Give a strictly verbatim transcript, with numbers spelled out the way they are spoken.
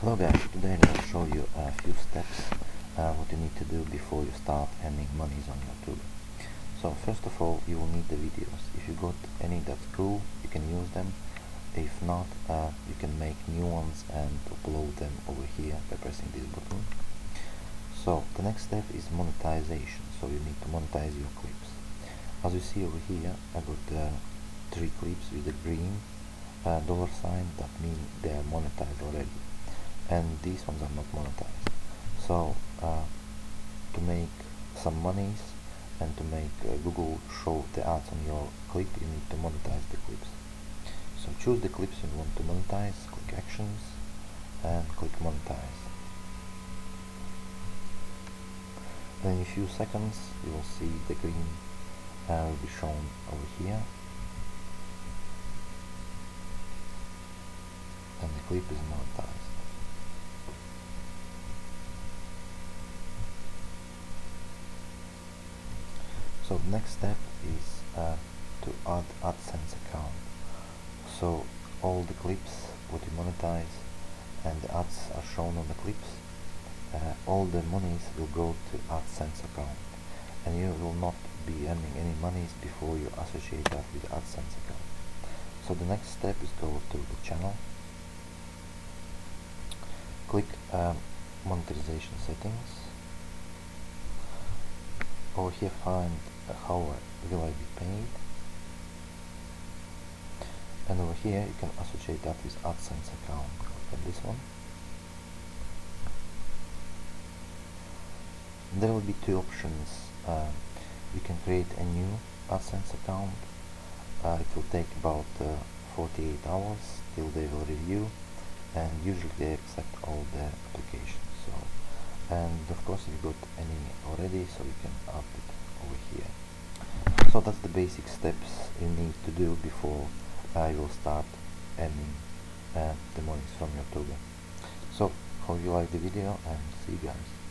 Hello guys, today I will show you a few steps uh, what you need to do before you start earning monies on YouTube. So first of all, you will need the videos. If you got any that's cool, you can use them. If not, uh, you can make new ones and upload them over here by pressing this button. So the next step is monetization. So you need to monetize your clips. As you see over here, I got uh, three clips with a green uh, dollar sign. That means they are monetized already. And these ones are not monetized. So uh, to make some monies and to make uh, Google show the ads on your clip, you need to monetize the clips. So choose the clips you want to monetize, click actions and click monetize. Then in a few seconds you will see the green uh, will be shown over here and the clip is monetized. So the next step is uh, to add AdSense account. So all the clips what you monetize and the ads are shown on the clips, uh, all the monies will go to AdSense account, and you will not be earning any monies before you associate that with AdSense account. So the next step is go to the channel, click um, monetization settings. Over here find uh, how will I be paid, and over here you can associate that with AdSense account. Click on this one. And there will be two options. Uh, you can create a new AdSense account. Uh, it will take about uh, forty-eight hours till they will review, and usually they accept all the applications. So, and of course if you got any already, so you can add it over here. So that's the basic steps you need to do before uh, you will start earning uh, the monies from YouTube. So hope you like the video and see you guys.